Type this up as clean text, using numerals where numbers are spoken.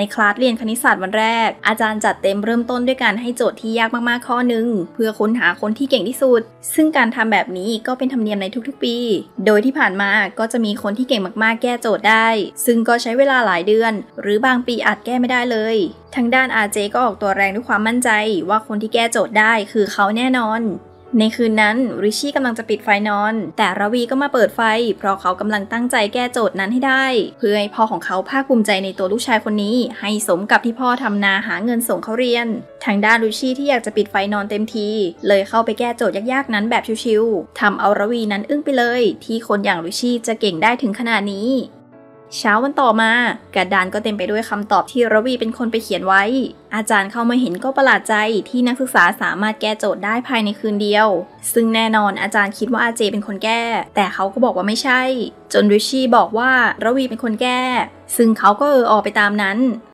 คลาสเรียนคณิตศาสตร์วันแรกอาจารย์จัดเต็มเริ่มต้นด้วยการให้โจทย์ที่ยากมากๆข้อหนึ่งเพื่อค้นหาคนที่เก่งที่สุดซึ่งการทำแบบนี้ก็เป็นธรรมเนียมในทุกๆปีโดยที่ผ่านมาก็จะมีคนที่เก่งมากๆแก้โจทย์ได้ซึ่งก็ใช้เวลาหลายเดือนหรือบางปีอาจแก้ไม่ได้เลยทางด้าน RJ ก็ออกตัวแรงด้วยความมั่นใจว่าคนที่แก้โจทย์ได้คือเขาแน่นอนในคืนนั้นริชี่กำลังจะปิดไฟนอนแต่ระวีก็มาเปิดไฟเพราะเขากำลังตั้งใจแก้โจทย์นั้นให้ได้เพื่อให้พ่อของเขาภาคภูมิใจในตัวลูกชายคนนี้ให้สมกับที่พ่อทำนาหาเงินส่งเขาเรียนทางด้านริชี่ที่อยากจะปิดไฟนอนเต็มทีเลยเข้าไปแก้โจทย์ยากๆนั้นแบบชิวๆทำเอาระวีนั้นอึ้งไปเลยที่คนอย่างริชี่จะเก่งได้ถึงขนาดนี้เช้าวันต่อมากระดานก็เต็มไปด้วยคำตอบที่ระวีเป็นคนไปเขียนไว้อาจารย์เข้ามาเห็นก็ประหลาดใจที่นักศึกษาสามารถแก้โจทย์ได้ภายในคืนเดียวซึ่งแน่นอนอาจารย์คิดว่าอาเจเป็นคนแก้แต่เขาก็บอกว่าไม่ใช่จนริชี่บอกว่าระวีเป็นคนแก้ซึ่งเขาก็ออกไปตามนั้น